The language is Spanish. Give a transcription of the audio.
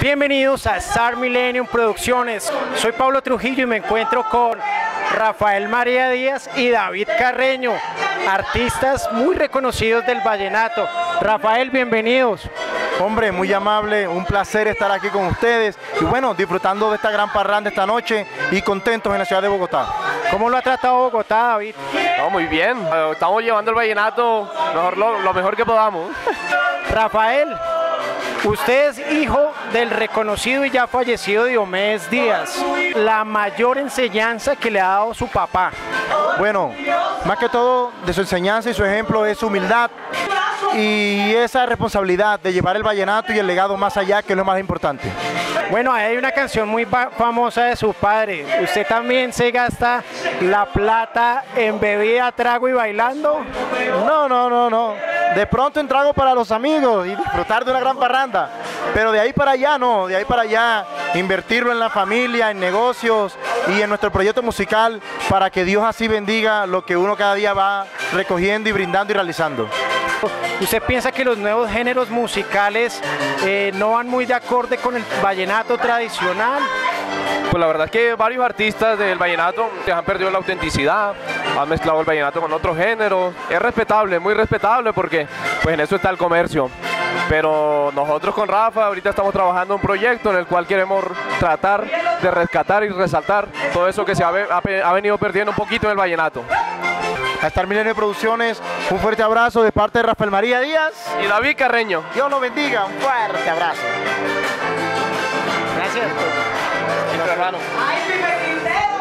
Bienvenidos a Star Millennium Producciones. Soy Pablo Trujillo y me encuentro con Rafael María Díaz y David Carreño, artistas muy reconocidos del vallenato. Rafael, bienvenidos. Hombre, muy amable, un placer estar aquí con ustedes y bueno, disfrutando de esta gran parranda esta noche y contentos en la ciudad de Bogotá. ¿Cómo lo ha tratado Bogotá, David? No, muy bien, estamos llevando el vallenato lo mejor que podamos. Rafael, usted es hijo del reconocido y ya fallecido Diomedes Díaz. La mayor enseñanza que le ha dado su papá. Bueno, más que todo de su enseñanza y su ejemplo es su humildad y esa responsabilidad de llevar el vallenato y el legado más allá, que es lo más importante. Bueno, hay una canción muy famosa de su padre. ¿Usted también se gasta la plata en bebida, trago y bailando? No. De pronto en trago para los amigos y disfrutar de una gran parranda. Pero de ahí para allá no, de ahí para allá invertirlo en la familia, en negocios y en nuestro proyecto musical para que Dios así bendiga lo que uno cada día va recogiendo y brindando y realizando. ¿Usted piensa que los nuevos géneros musicales no van muy de acorde con el vallenato tradicional? Pues la verdad es que varios artistas del vallenato han perdido la autenticidad, han mezclado el vallenato con otros géneros. Es respetable, muy respetable, porque pues en eso está el comercio. Pero nosotros con Rafa ahorita estamos trabajando en un proyecto en el cual queremos tratar de rescatar y resaltar todo eso que se ha venido perdiendo un poquito en el vallenato. A Star Millennium Producciones, un fuerte abrazo de parte de Rafael María Díaz Y David Carreño. Dios lo bendiga, un fuerte abrazo. Gracias. Hermano.